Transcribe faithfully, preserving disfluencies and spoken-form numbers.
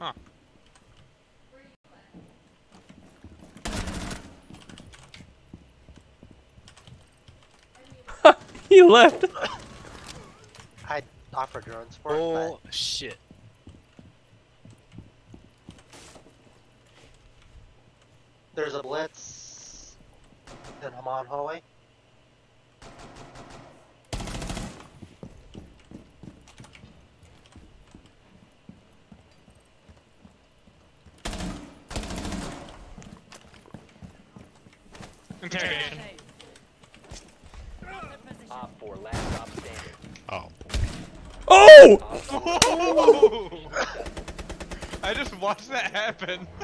Huh. He left. I offered drone support, Oh but shit. there's a blitz and I'm on hallway. Interrogation. Op four, last stop standing. Oh boy. Oh! I just watched that happen.